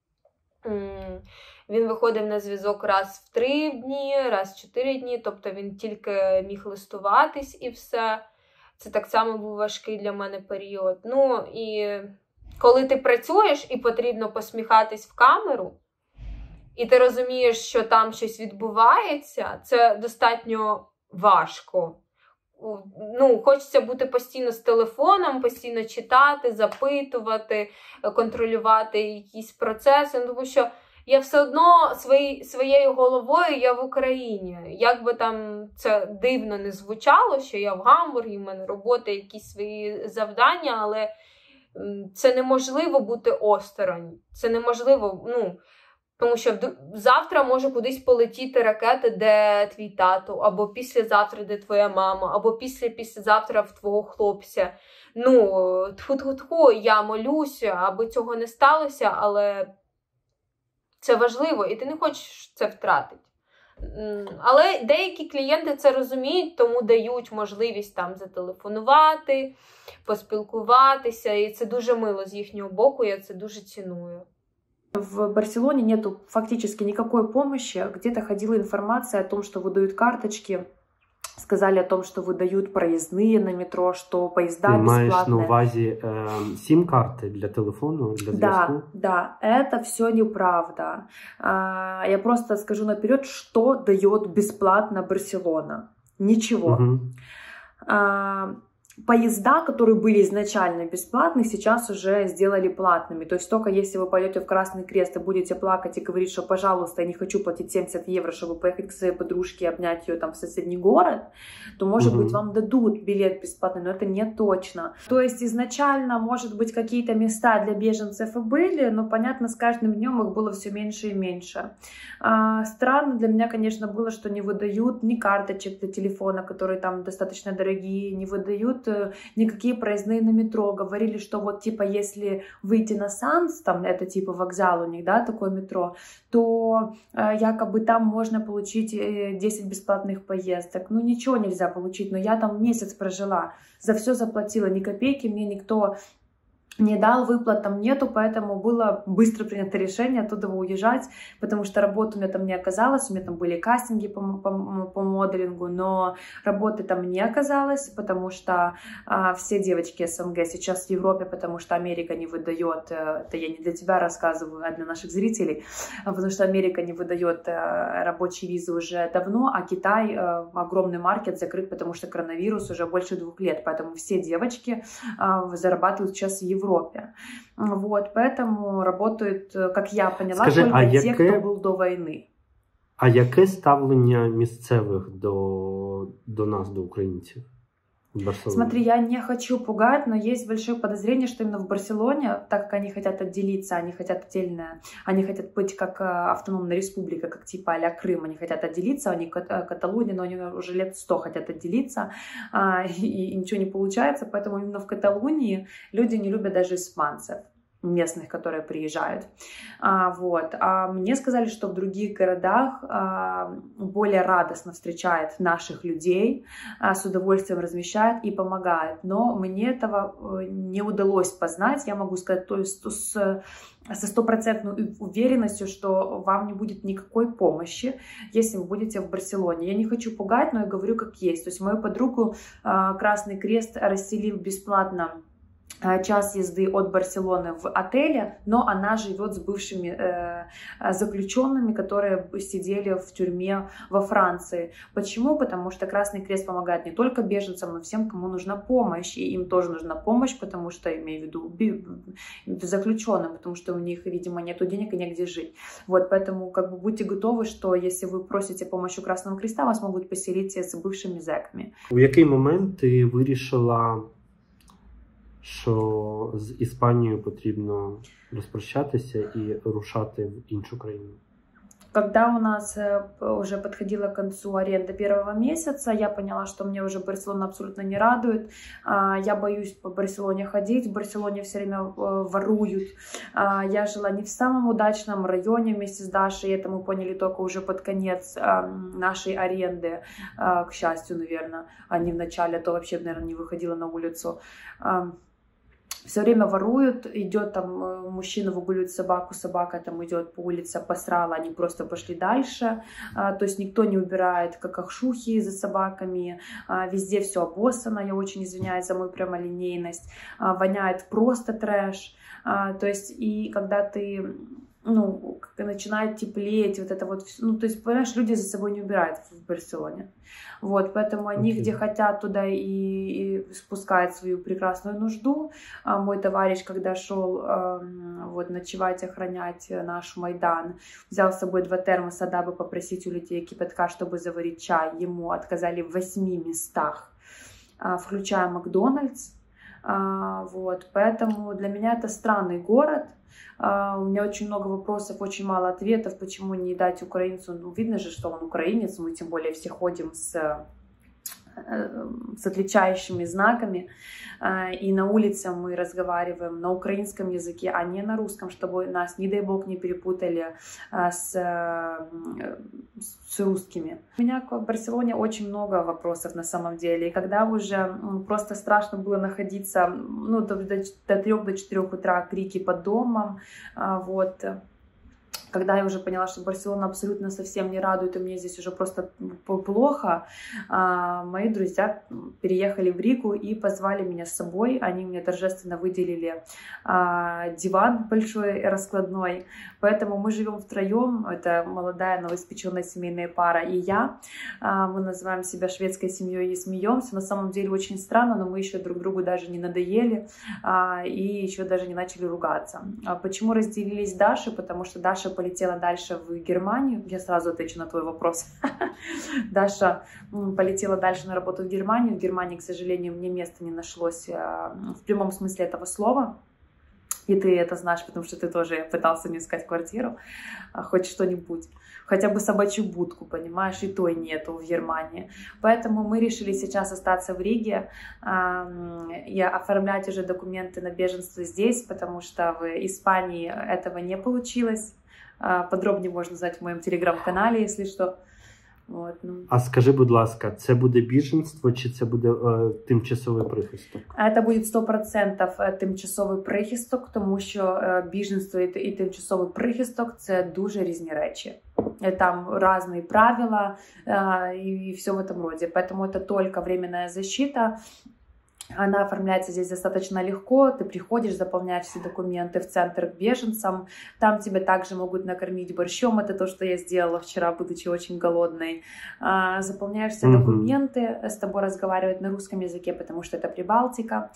Він виходив на зв'язок раз в 3 дні, раз в 4 дні, тобто він тільки міг листуватись і все. Це так само був важкий для мене період. І коли ти працюєш і потрібно посміхатись в камеру, і ти розумієш, що там щось відбувається, це достатньо важко. Хочеться бути постійно з телефоном, постійно читати, запитувати, контролювати якісь процеси, тому що я все одно своєю головою я в Україні. Як би там це дивно не звучало, що я в Гамбургі, в мене робота, якісь свої завдання, але це неможливо бути осторонь. Це неможливо, тому що завтра може кудись полетіти ракета, де твій тато, або післязавтра, де твоя мама, або післязавтра в твого хлопця. Тху-тху-тху, я молюся, аби цього не сталося, але це важливо, і ти не хочеш це втратити. Але деякі клієнти це розуміють, тому дають можливість там зателефонувати, поспілкуватися, і це дуже мило з їхнього боку, я це дуже ціную. В Барселоне нету фактически никакой помощи. Где-то ходила информация о том, что выдают карточки. Сказали о том, что выдают проездные на метро, что поезда бесплатные. Ты маешь на увазі сим-карты для телефону, для зв'язку? Да, это все неправда. Я просто скажу наперед, что дает бесплатно Барселона. Ничего. Угу. Поезда, которые были изначально бесплатны, сейчас уже сделали платными. То есть только если вы пойдете в Красный Крест и будете плакать и говорить, что, пожалуйста, я не хочу платить 70 евро, чтобы поехать к своей подружке и обнять ее там в соседний город, то, может быть, вам дадут билет бесплатный, но это не точно. То есть изначально, может быть, какие-то места для беженцев и были, но, понятно, с каждым днем их было все меньше и меньше. Странно для меня, конечно, было, что не выдают ни карточек для телефона, которые там достаточно дорогие, не выдают никакие проездные на метро. Говорили, что вот типа если выйти на Санс, там это типа вокзал у них, да, такое метро, то якобы там можно получить 10 бесплатных поездок. Ничего нельзя получить, но я там месяц прожила, за все заплатила, ни копейки мне никто не дал, выплат там нету, поэтому было быстро принято решение оттуда уезжать, потому что работы у меня там не оказалось, у меня там были кастинги по моделингу, но работы там не оказалось, потому что все девочки СНГ сейчас в Европе, потому что Америка не выдает, это я не для тебя рассказываю, а для наших зрителей, потому что Америка не выдает рабочие визы уже давно, а Китай, огромный маркет, закрыт, потому что коронавирус уже больше 2 лет, поэтому все девочки зарабатывают сейчас в Европе. Вот, поэтому работают, как я поняла, Скажи, только те, хто був до війни. А яке ставлення місцевих до нас, до українців? Смотри, я не хочу пугать, но есть большое подозрение, что именно в Барселоне, так как они хотят отделиться, они хотят отдельно, они хотят быть как автономная республика, как типа а-ля Крым, они хотят отделиться, они Каталония, но они уже лет 100 хотят отделиться, и ничего не получается, поэтому именно в Каталонии люди не любят даже испанцев. местных, которые приезжают. Вот. А мне сказали, что в других городах более радостно встречают наших людей, с удовольствием размещают и помогают. Но мне этого не удалось познать. Я могу сказать, то есть со стопроцентной уверенностью, что вам не будет никакой помощи, если вы будете в Барселоне. Я не хочу пугать, но я говорю как есть. То есть мою подругу Красный Крест расселил бесплатно час езды от Барселоны в отеле, но она живет с бывшими заключенными, которые сидели в тюрьме во Франции. Почему? Потому что Красный Крест помогает не только беженцам, но всем, кому нужна помощь. И им тоже нужна помощь, потому что, имею в виду заключенным, потому что у них, видимо, нету денег и негде жить. Вот, поэтому как бы будьте готовы, что если вы просите помощи Красного Креста, вас могут поселить с бывшими зеками. У який момент ти вирішила, що з Іспанією потрібно розпрощатися і рушати в іншу країну? Когда у нас уже подходило к концу аренды первого месяца, я поняла, что мне уже Барселона абсолютно не радует. Я боюсь по Барселоне ходить, в Барселоне все время воруют. Я жила не в самом удачном районе вместе с Дашей, это мы поняли только уже под конец нашей аренды, к счастью, наверное, а не в начале, а то вообще, наверное, не выходила на улицу. Все время воруют, идет там мужчина выгуливает собаку, собака там идет по улице, посрала, они просто пошли дальше, то есть никто не убирает какахшухи за собаками, везде все обоссано, я очень извиняюсь за мою прямолинейность, воняет просто трэш, то есть и когда ты, ну, начинает теплеть, вот это вот, ну, то есть, понимаешь, люди за собой не убирают в Барселоне. Вот, поэтому они где хотят, туда и спускают свою прекрасную нужду. Мой товарищ, когда шел вот, ночевать, охранять наш Майдан, взял с собой 2 термоса, дабы попросить у людей кипятка, чтобы заварить чай. Ему отказали в 8 местах, включая Макдональдс. Вот, поэтому для меня это странный город. У меня очень много вопросов, очень мало ответов, почему не дать украинцу. Ну, видно же, что он украинец, мы тем более все ходим с отличающими знаками, и на улице мы разговариваем на украинском языке, а не на русском, чтобы нас, не дай бог, не перепутали с русскими. У меня в Барселоне очень много вопросов на самом деле, и когда уже просто страшно было находиться, ну, до 3-4 утра, крики под домом, вот. Когда я уже поняла, что Барселона абсолютно совсем не радует, и мне здесь уже просто плохо, мои друзья переехали в Ригу и позвали меня с собой. Они мне торжественно выделили диван большой раскладной. Поэтому мы живем втроем. Это молодая новоиспеченная семейная пара и я. Мы называем себя шведской семьей и смеемся. На самом деле очень странно, но мы еще друг другу даже не надоели и еще даже не начали ругаться. Почему разделились Дашей? Потому что Даша полетела дальше в Германию. Я сразу отвечу на твой вопрос. Даша полетела дальше на работу в Германию. В Германии, к сожалению, мне места не нашлось в прямом смысле этого слова. И ты это знаешь, потому что ты тоже пытался мне искать квартиру, хоть что-нибудь. Хотя бы собачью будку, понимаешь, и той нету в Германии. Поэтому мы решили сейчас остаться в Риге и оформлять уже документы на беженство здесь, потому что в Испании этого не получилось. Подробнее можно узнать в моем телеграм-каналі, якщо що. От, ну. А скажи, будь ласка, це буде біженство чи це буде тимчасовий прихисток? Це буде 100% тимчасовий прихисток, тому що біженство і тимчасовий прихисток – це дуже різні речі. Там разные правила и все в этом роде. Поэтому это только временная защита. Она оформляется здесь достаточно легко. Ты приходишь, заполняешь все документы в центр к беженцам. Там тебя также могут накормить борщом. Это то, что я сделала вчера, будучи очень голодной. Заполняешь все документы. С тобой разговаривают на русском языке, потому что это Прибалтика.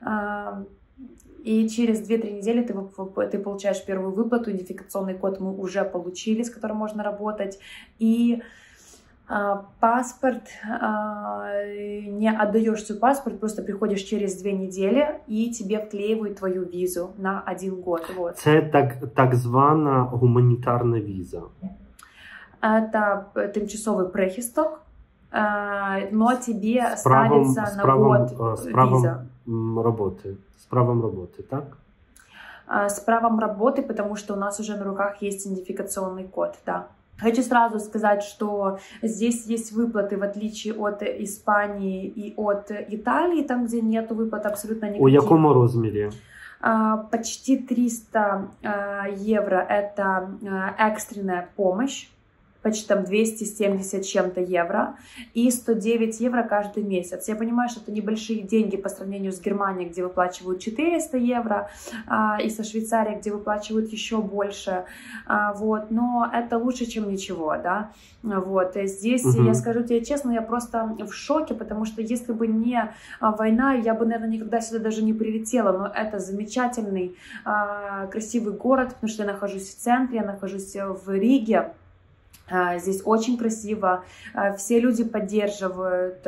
И через 2-3 недели ты получаешь первую выплату. Идентификационный код мы уже получили, с которым можно работать. И паспорт, не отдаешь свой паспорт, просто приходишь через 2 недели и тебе вклеивают твою визу на 1 год. Вот. Це так звана гуманітарна віза. Это тимчасовый прихисток, но тебе ставится на год виза. З правом роботи, так? с правом работы, потому что у нас уже на руках есть идентификационный код, да. Хочу сразу сказать, что здесь есть выплаты, в отличие от Испании и от Италии, там, где нет выплат абсолютно никаких. У якому розмірі? Почти 300 евро – это экстренная помощь. Почти там 270 чем-то евро, и 109 евро каждый месяц. Я понимаю, что это небольшие деньги по сравнению с Германией, где выплачивают 400 евро, и со Швейцарией, где выплачивают еще больше, вот, но это лучше, чем ничего, да, вот, здесь, я скажу тебе честно, я просто в шоке, потому что если бы не война, я бы, наверное, никогда сюда даже не прилетела, но это замечательный, красивый город, потому что я нахожусь в центре, я нахожусь в Риге. Здесь очень красиво, все люди поддерживают,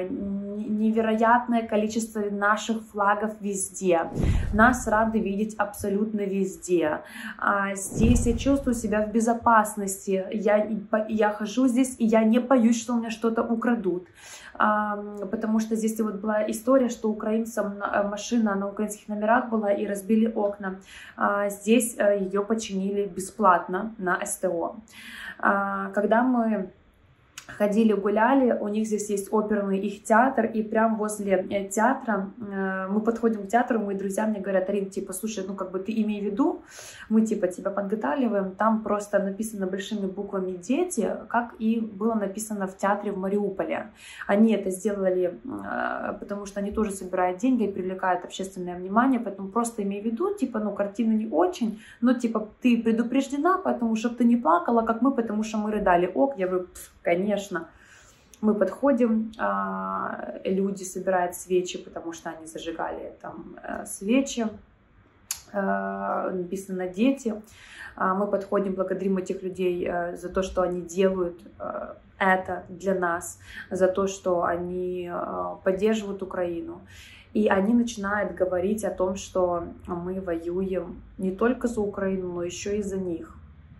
невероятное количество наших флагов везде, нас рады видеть абсолютно везде. Здесь я чувствую себя в безопасности, я хожу здесь, и я не боюсь, что у меня что-то украдут. Потому что здесь вот была история, что украинцам машина на украинских номерах была и разбили окна. Здесь ее починили бесплатно на СТО. Когда мы ходили, гуляли, у них здесь есть оперный их театр, и прям возле театра, мы подходим к театру, мои друзья мне говорят: Арин, типа, слушай, ну как бы ты имей в виду, мы типа тебя подготавливаем, там просто написано большими буквами «Дети», как и было написано в театре в Мариуполе. Они это сделали, потому что они тоже собирают деньги и привлекают общественное внимание, поэтому просто имей в виду, типа, ну картина не очень, но типа ты предупреждена, поэтому чтобы ты не плакала, как мы, потому что мы рыдали. Ок, я говорю, конечно. Мы подходим, люди собирают свечи, потому что они зажигали там свечи, написано «Дети». Мы подходим, благодарим этих людей за то, что они делают это для нас, за то, что они поддерживают Украину. И они начинают говорить о том, что мы воюем не только за Украину, но еще и за них.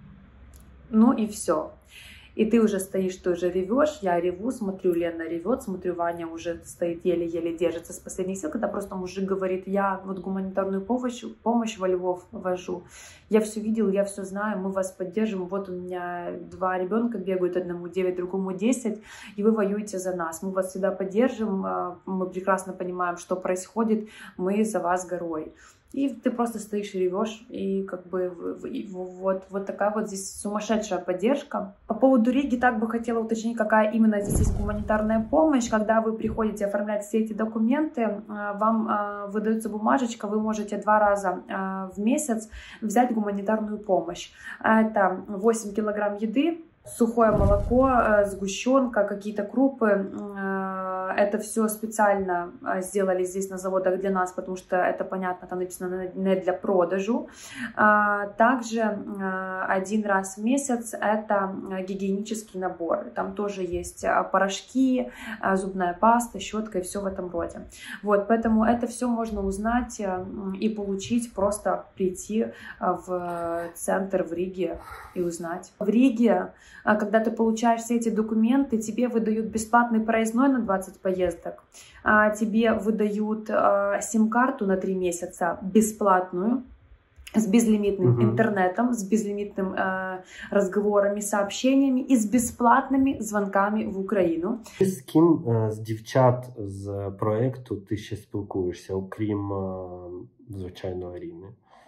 Ну и все. И ты уже стоишь, ты уже ревешь, я реву, смотрю, Лена ревет, смотрю, Ваня уже стоит, еле-еле держится с последних сил, когда просто мужик говорит: я вот гуманитарную помощь во Львов вожу, я все видел, я все знаю, мы вас поддержим, вот у меня 2 ребенка бегают, одному 9, другому 10, и вы воюете за нас, мы вас всегда поддержим, мы прекрасно понимаем, что происходит, мы за вас горой. И ты просто стоишь и ревешь, и как бы вот такая вот здесь сумасшедшая поддержка. По поводу Риги так бы хотела уточнить, какая именно здесь есть гуманитарная помощь. Когда вы приходите оформлять все эти документы, вам выдается бумажечка, вы можете 2 раза в месяц взять гуманитарную помощь. Это 8 килограмм еды, сухое молоко, сгущенка, какие-то крупы. Это все специально сделали здесь на заводах для нас, потому что это, понятно, там написано не для продажу. Также 1 раз в месяц это гигиенический набор. Там тоже есть порошки, зубная паста, щетка и все в этом роде. Вот, поэтому это все можно узнать и получить, просто прийти в центр в Риге и узнать. В Риге, когда ты получаешь все эти документы, тебе выдают бесплатный проездной на 20 поездок, тебе выдают сим-карту на 3 месяца бесплатную, с безлимитным интернетом, с безлимитным разговорами, сообщениями и с бесплатными звонками в Україну. З ким з дівчат з проєкту ти ще спілкуєшся, окрім, звичайно, Аріни?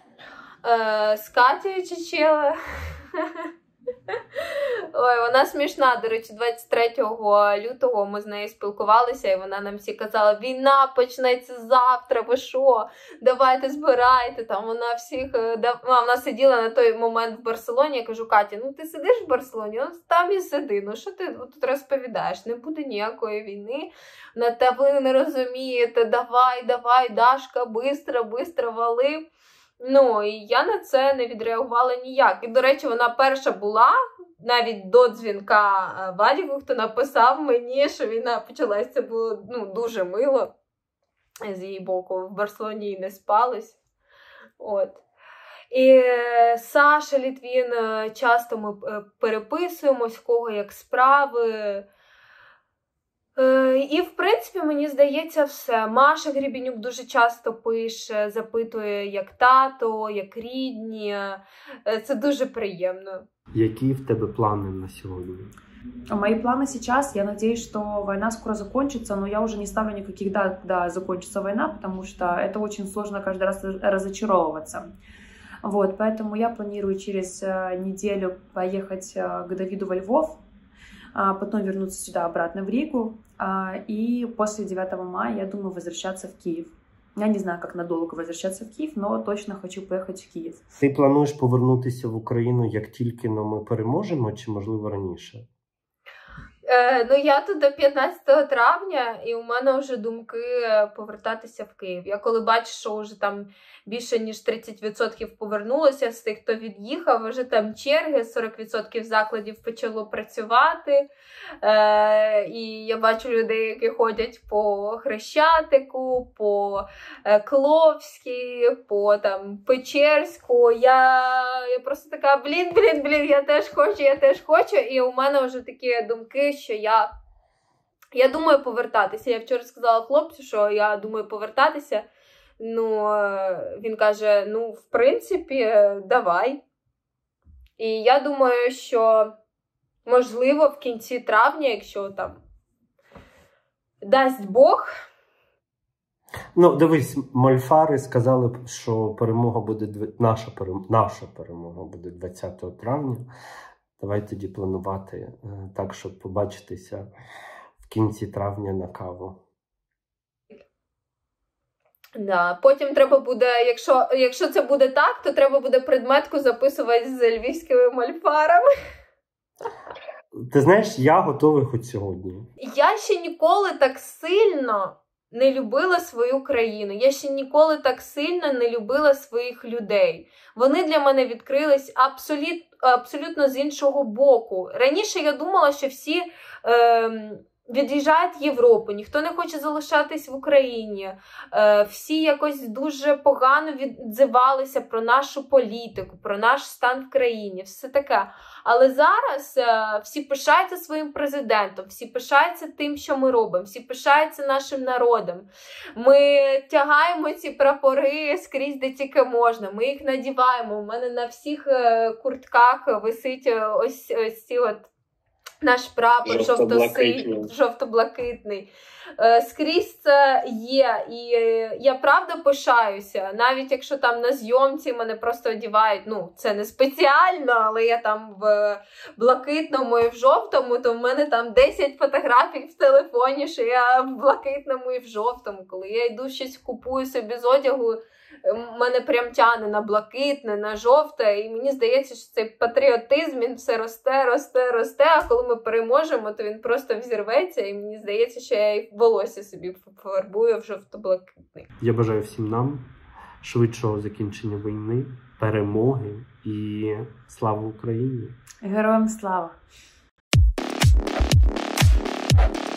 З Катєю Чечела. Ой, вона смішна, до речі, 23 лютого ми з нею спілкувалися, і вона нам всі казала: війна почнеться завтра, ви що, давайте збирайте, там вона всіх, вона сиділа на той момент в Барселоні, я кажу: Катя, ну ти сидиш в Барселоні, ну там і сиди, ну що ти тут розповідаєш, не буде ніякої війни, та ви не розумієте, давай, Дашка, бистро вали. Ну, і я на це не відреагувала ніяк. І, до речі, вона перша була, навіть до дзвінка Вадіку, хто написав мені, що війна почалась. Це було дуже мило з її боку. В Барселоні і не спалось. От. І Саша Літвін, часто ми переписуємось, в кого як справи. І, в принципі, мені здається, все. Маша Гребенюк дуже часто пише, запитує, як тато, як рідні. Це дуже приємно. Які в тебе плани на сьогодні? Мои планы сейчас, я надеюсь, что война скоро закончится, но я уже не ставлю никаких дат, когда закончится война, потому что это очень сложно каждый раз разочаровываться. Вот, поэтому я планирую через неделю поехать к Давиду во Львов, потом вернуться сюда обратно в Ригу, и после 9 мая я думаю возвращаться в Киев. Я не знаю, как надолго возвращаться в Киев, но точно хочу поехать в Киев. Ти плануєш повернутися в Україну, як тільки ми переможемо, чи, можливо, раніше? Ну, я тут до 15 травня, і у мене вже думки повертатися в Київ. Я коли бачу, що вже там більше ніж 30% повернулося з тих, хто від'їхав, вже там черги, 40% закладів почало працювати. І я бачу людей, які ходять по Хрещатику, по Кловській, по там Печерську. Я просто така, блін, я теж хочу. І у мене вже такі думки, що я думаю повертатися. Я вчора сказала хлопцю, що я думаю повертатися. Ну, він каже, ну, в принципі, давай. І я думаю, що, можливо, в кінці травня, якщо там дасть Бог. Ну, дивись, мольфари сказали, що перемога буде, наша перемога буде 20 травня. Давай тоді планувати так, щоб побачитися в кінці травня на каву. Да. Потім треба буде, якщо це буде так, то треба буде предметку записувати з львівськими мольфарами. Ти знаєш, я готовий хоч сьогодні. Я ще ніколи так сильно не любила свою країну. Я ще ніколи так сильно не любила своїх людей. Вони для мене відкрились абсолютно з іншого боку. Раніше я думала, що всі від'їжджають в Європу, ніхто не хоче залишатись в Україні. Всі якось дуже погано відзивалися про нашу політику, про наш стан в країні, все таке. Але зараз всі пишаються своїм президентом, всі пишаються тим, що ми робимо, всі пишаються нашим народом. Ми тягаємо ці прапори скрізь, де тільки можна, ми їх надіваємо. У мене на всіх куртках висить ось ці от наш прапор жовто-блакитний. Скрізь це є. І я правда пишаюся. Навіть якщо там на зйомці мене просто одягають, ну, це не спеціально, але я там в блакитному і в жовтому, то в мене там 10 фотографій в телефоні, що я в блакитному і в жовтому. Коли я йду щось купую собі з одягу, мене прям тяне на блакитне, на жовте, і мені здається, що цей патріотизм, він все росте, а коли ми переможемо, то він просто взірветься, і мені здається, що я і волосся собі пофарбую в жовто-блакитний. Я бажаю всім нам швидшого закінчення війни, перемоги і слава Україні! Героям слава!